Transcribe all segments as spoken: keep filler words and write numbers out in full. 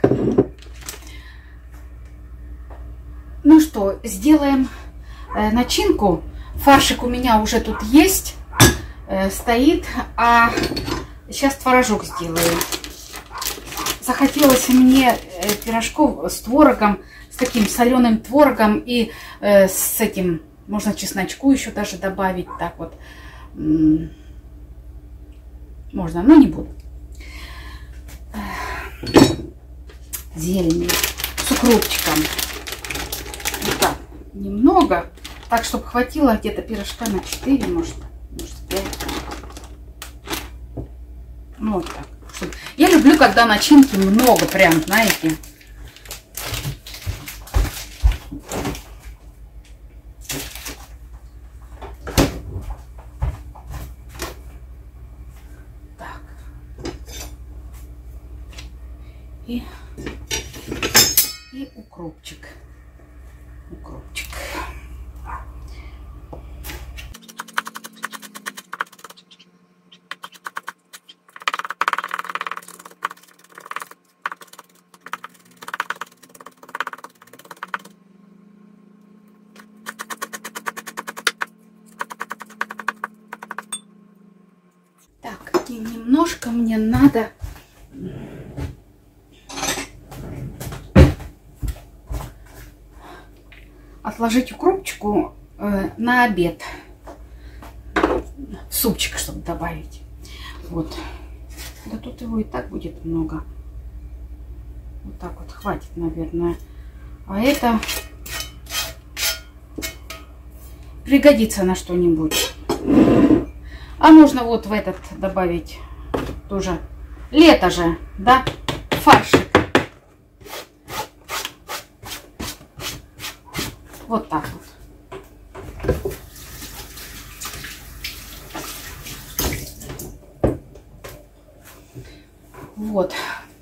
Ну что, сделаем э, начинку. Фаршик у меня уже тут есть, э, стоит, а сейчас творожок сделаю. Захотелось мне э, пирожков с творогом, с таким соленым творогом и э, с этим, можно чесночку еще даже добавить, так вот. Можно, но не буду. Зелень с укропчиком. Вот так, немного, так, чтобы хватило где-то пирожка на четыре, может, может пять. Ну, вот так. Чтобы... Я люблю, когда начинки много, прям, знаете. Так. И, и укропчик. Укропчик. Так, и немножко мне надо отложить укропчику э, на обед. Супчик, чтобы добавить. Вот. Да тут его и так будет много. Вот так вот хватит, наверное. А это пригодится на что-нибудь. А можно вот в этот добавить тоже. Лето же, да? Фаршик. Вот так вот. Вот.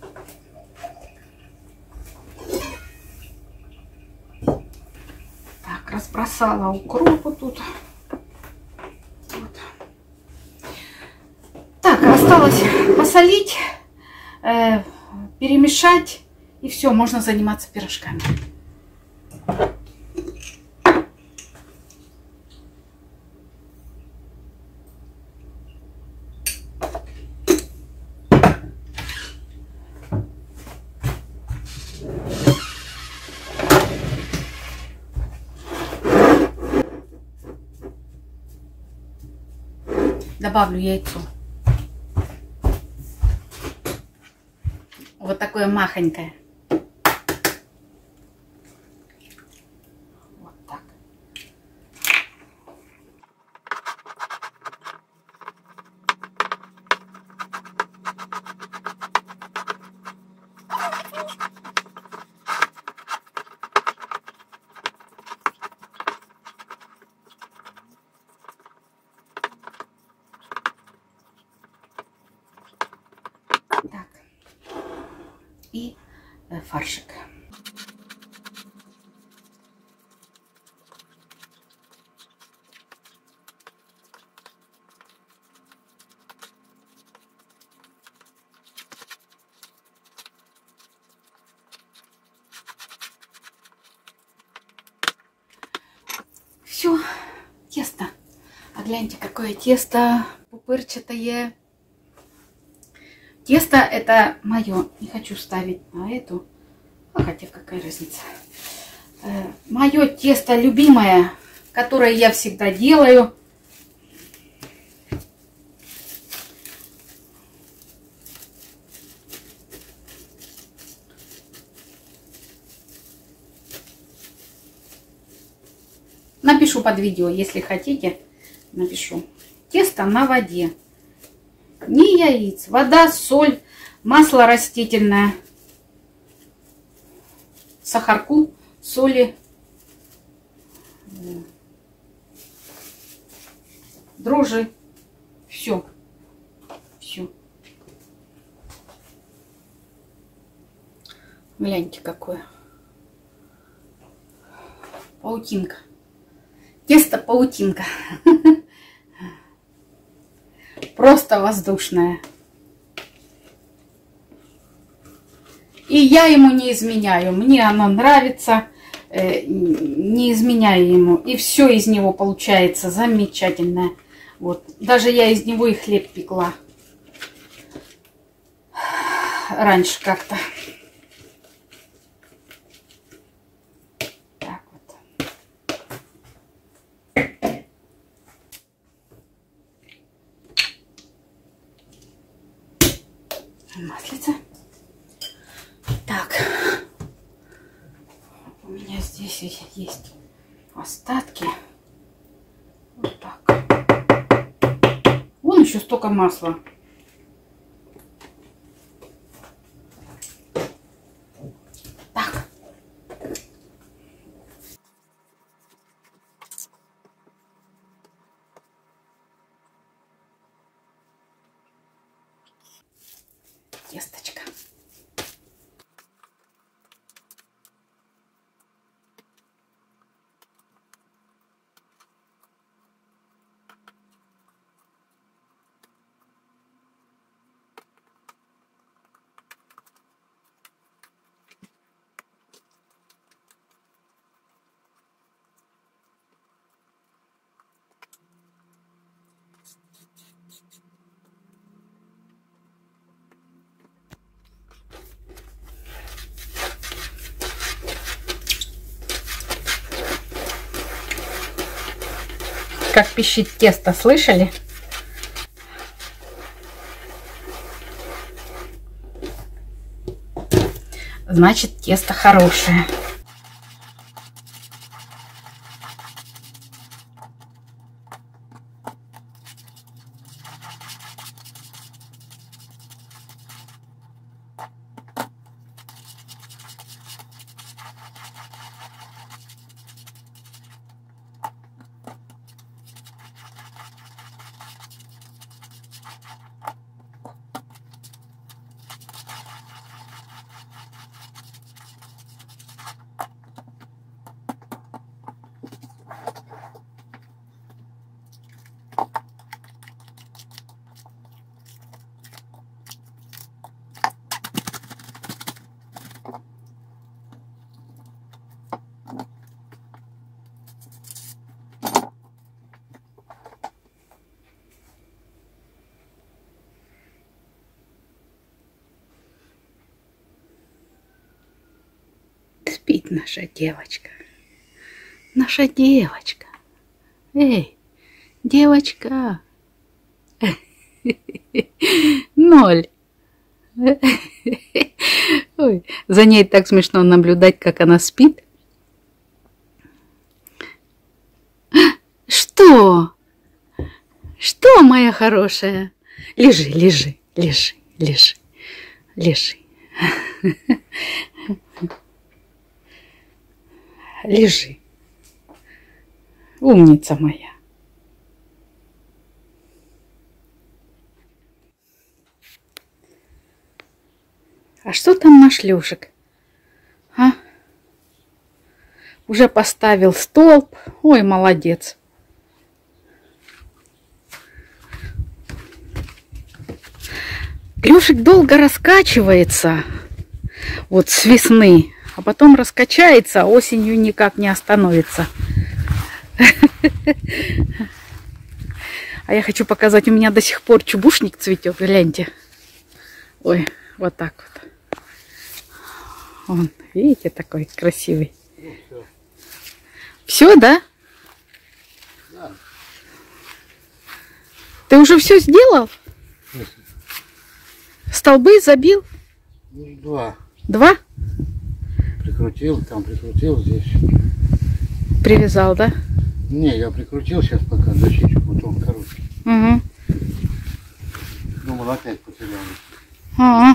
Так, разбросала укропу тут. Вот. Так, осталось посолить, э, перемешать, и все, можно заниматься пирожками. Добавлю яйцо. Вот такое махонькое. Вот так. Так. И э, фаршик. Все, тесто. А гляньте, какое тесто пупырчатое. Тесто это мое, не хочу ставить на эту, а хотя какая разница. Э, мое тесто любимое, которое я всегда делаю. Напишу под видео, если хотите, напишу. Тесто на воде. Ни яиц, вода, соль, масло растительное, сахарку, соли, дрожжи. Все. Все. Гляньте, какое. Паутинка. Тесто паутинка. Просто воздушная. И я ему не изменяю. Мне оно нравится. Э, не изменяю ему. И все из него получается замечательное. Вот. Даже я из него и хлеб пекла. Раньше как-то. Так вот. Маслица. Так. У меня здесь есть остатки. Вот так. Вон еще столько масла. Так. Тесточка. Как пищит тесто, слышали? Значит, тесто хорошее. Спит наша девочка. Наша девочка. Эй, девочка. Ноль. Ой, за ней так смешно наблюдать, как она спит. Что? Что, моя хорошая? Лежи, лежи, лежи, лежи, лежи. Лежи. Умница моя. А что там наш Лёшик? А? Уже поставил столб. Ой, молодец. Лёшик долго раскачивается. Вот с весны. А потом раскачается, а осенью никак не остановится. А я хочу показать, у меня до сих пор чубушник цветет. Гляньте. Ой, вот так вот. Он, видите, такой красивый. Ну, все. Все, да? Да. Ты уже все сделал? Нет. Столбы забил? Два. Два? Прикрутил, там прикрутил, здесь. Привязал, да? Не, я прикрутил сейчас пока защиту, потом короткий. Угу. Думал, опять потерял. Ага.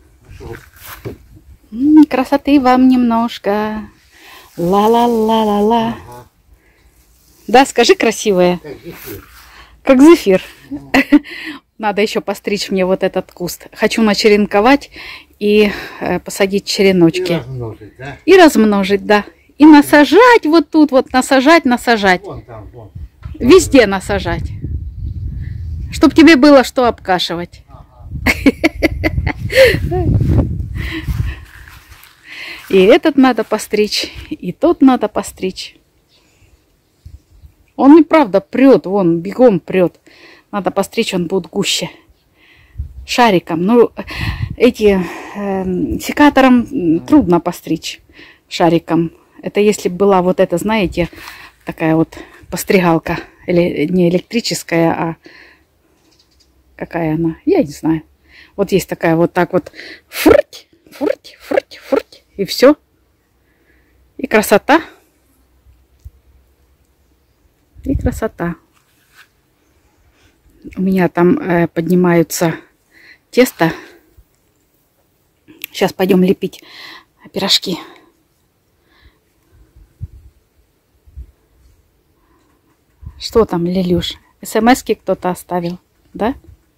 Ну, красоты вам немножко. Ла-ла-ла-ла-ла. Ага. Да, скажи красивое. Как зефир. Как зефир. Ага. Надо еще постричь мне вот этот куст. Хочу начеренковать и э, посадить череночки. И размножить, да? И размножить, да. И насажать вот тут, вот насажать, насажать. Вон там, вон. Везде насажать. Чтоб тебе было что обкашивать. Ага. И этот надо постричь, и тот надо постричь. Он и правда прет, вон, бегом прет. Надо постричь, он будет гуще. Шариком. Ну, эти э, секатором трудно постричь шариком. Это если была вот эта, знаете, такая вот постригалка. Или не электрическая, а какая она? Я не знаю. Вот есть такая вот так вот. Фурть, фурть, фурть, фурть. И все. И красота. И красота. У меня там э, поднимаются тесто. Сейчас пойдем лепить пирожки. Что там, Лилюш? СМС-ки кто-то оставил, да?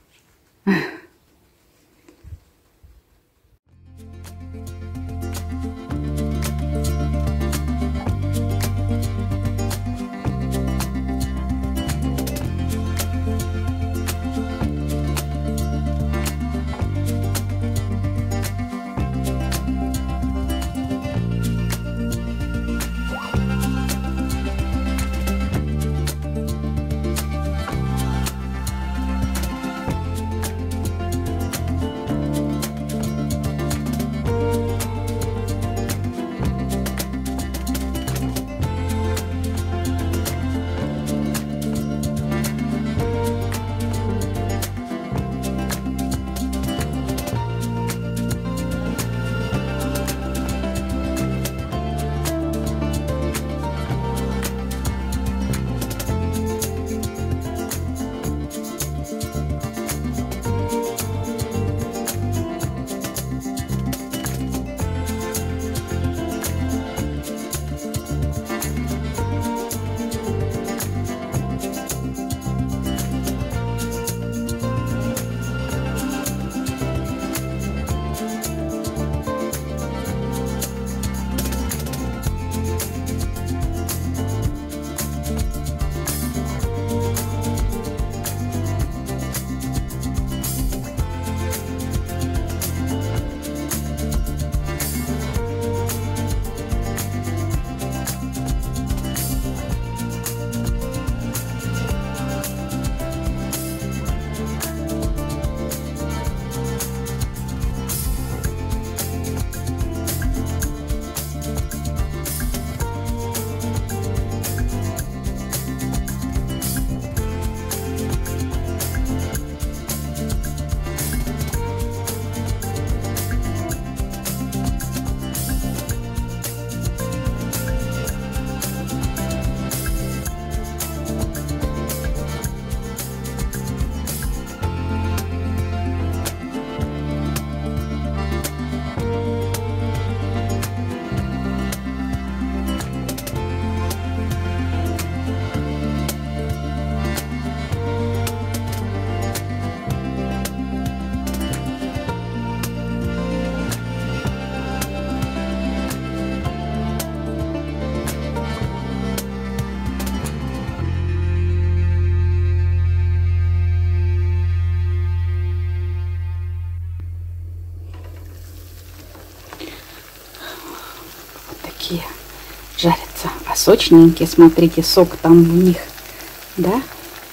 Жарятся, а сочненькие, смотрите, сок там в них, да?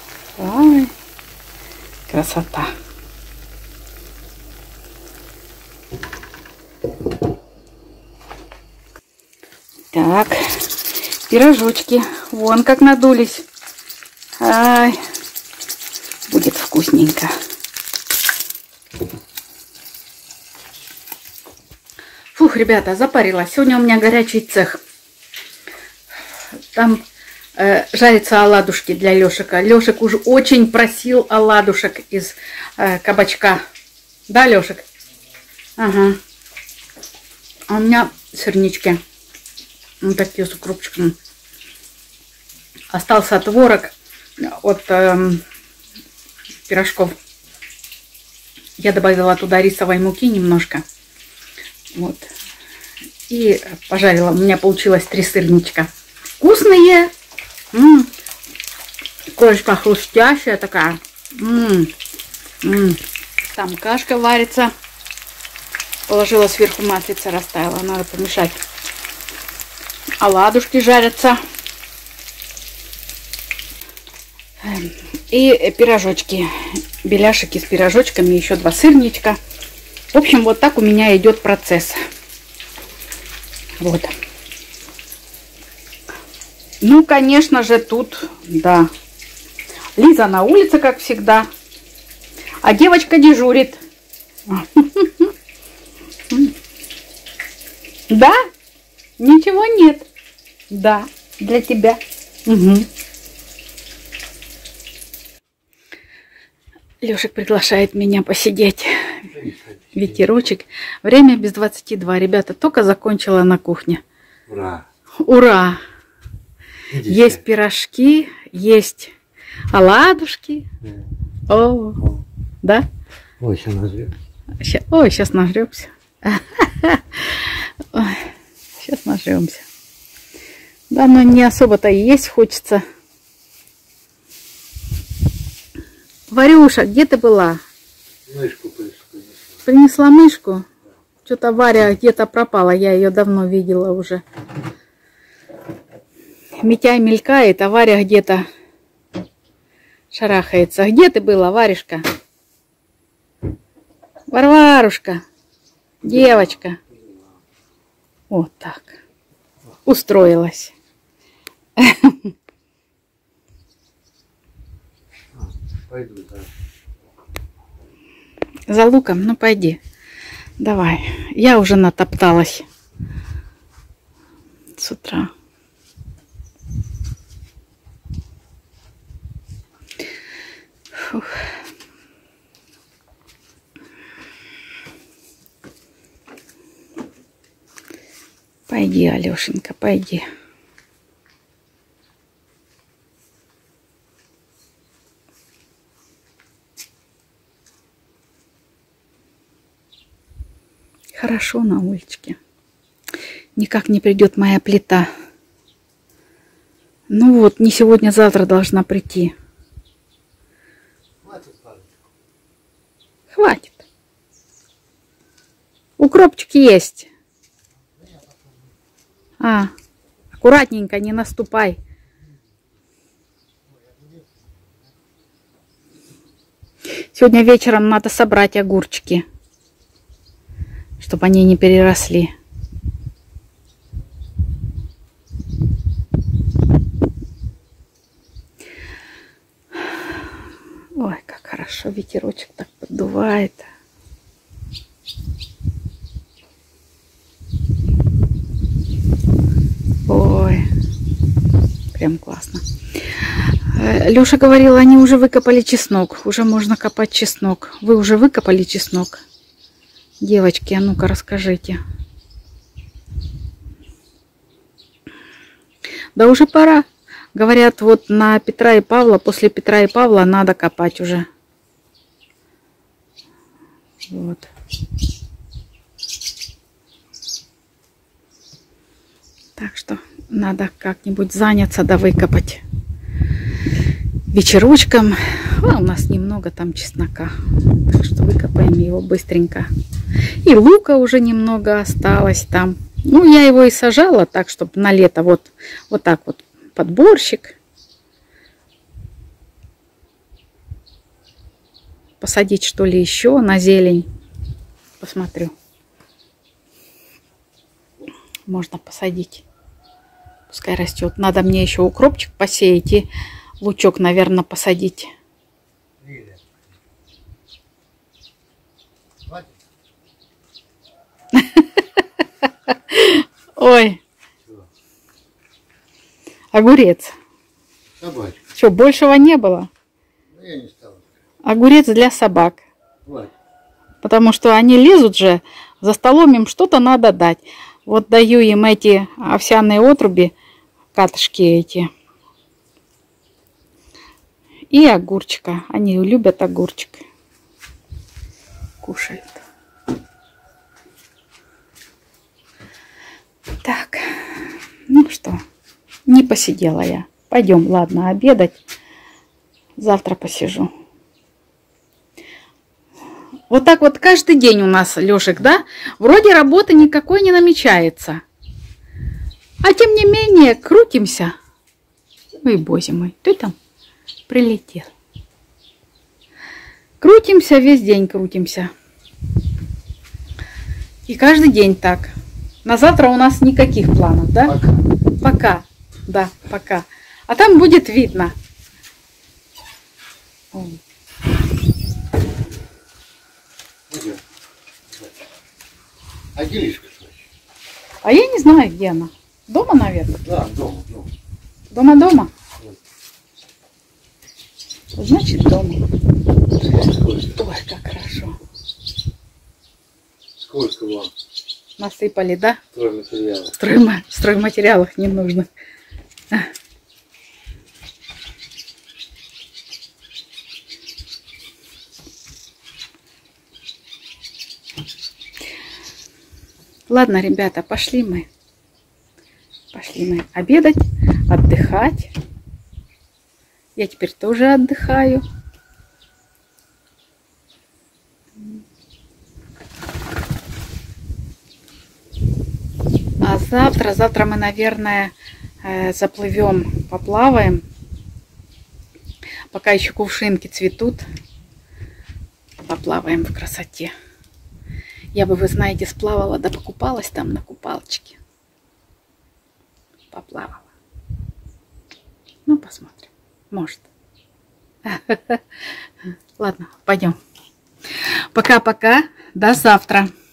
Ой, красота. Так, пирожочки, вон как надулись. Ай, будет вкусненько. Фух, ребята, запарилась. Сегодня у меня горячий цех. Там э, жарятся оладушки для Лешика. Лешик уже очень просил оладушек из э, кабачка. Да, Лешик? Ага. А у меня сырнички. Вот такие с укропчиком. Остался творог от э, пирожков. Я добавила туда рисовой муки немножко. Вот. И пожарила. У меня получилось три сырничка. Вкусные. М-м. Корочка хрустящая такая. М-м. М-м. Там кашка варится. Положила сверху маслица, растаяла. Надо помешать. Оладушки жарятся. И пирожочки. Беляшики с пирожочками. Еще два сырничка. В общем, вот так у меня идет процесс. Вот. Ну, конечно же, тут, да. Лиза на улице, как всегда. А девочка дежурит. Да? Ничего нет. Да, для тебя. Угу. Лешек приглашает меня посидеть. Ветерочек. Время без двадцати два. Ребята, только закончила на кухне. Ура! Ура! Идите. Есть пирожки, есть оладушки. Да. О, О. да? Ой, сейчас назрем. Ща, ой, сейчас нажремся. Сейчас нажремся. Да, но не особо-то и есть хочется. Варюша, где ты была? Мышку принесла. Принесла мышку? Что-то Варя где-то пропала, я ее давно видела уже. Митяй мелькает, а Варя где-то шарахается. Где ты была, Варюшка? Варварушка, девочка. Вот так. Устроилась. Пойду, да. За луком? Ну, пойди. Давай. Я уже натопталась с утра. Фух. Пойди, Алешенька, пойди. Хорошо на уличке. Никак не придет моя плита. Ну вот, не сегодня, завтра должна прийти. Хватит палочку. Хватит. Укропчик есть. А, аккуратненько, не наступай. Сегодня вечером надо собрать огурчики, чтобы они не переросли. Ой, как хорошо, ветерочек так поддувает. Ой, прям классно. Леша говорил, они уже выкопали чеснок. Уже можно копать чеснок. Вы уже выкопали чеснок? Девочки, а ну-ка расскажите. Да уже пора. Говорят, вот на Петра и Павла, после Петра и Павла надо копать уже. Вот. Так что надо как-нибудь заняться, да выкопать. Вечерочком. А у нас немного там чеснока. Так что выкопаем его быстренько. И лука уже немного осталось там. Ну, я его и сажала так, чтобы на лето вот, вот так вот под борщик. Посадить что ли еще на зелень. Посмотрю. Можно посадить. Пускай растет. Надо мне еще укропчик посеять и лучок, наверное, посадить. Ой. Огурец. Собачка. Что, большего не было? Ну, я не стал. Огурец для собак. Хватит. Потому что они лезут же, за столом им что-то надо дать. Вот даю им эти овсяные отруби, катышки эти. И огурчика. Они любят огурчик. Кушают. Так, ну что, не посидела я. Пойдем, ладно, обедать. Завтра посижу. Вот так вот каждый день у нас, Лешек, да? Вроде работы никакой не намечается. А тем не менее, крутимся. Ой, боже мой, ты там прилетел. Крутимся, весь день крутимся. И каждый день так. На завтра у нас никаких планов, да? Пока. Пока. Да, пока. А там будет видно. Где? А Гелишка, кстати? А я не знаю, где она. Дома, наверное. Да, дома, дома. Дома-дома? Значит, дома. Сколько? Ой, как хорошо. Сколько вам? Насыпали, да? Стройматериалов. Стройма... Стройматериалах ненужных. Ладно, ребята, пошли мы. Пошли мы обедать, отдыхать. Я теперь тоже отдыхаю. А завтра, завтра мы, наверное, заплывем, поплаваем. Пока еще кувшинки цветут. Поплаваем в красоте. Я бы, вы знаете, сплавала, да покупалась там на купалочке. Поплавала. Ну, посмотрим. Может. Ладно, пойдем. Пока-пока. До завтра.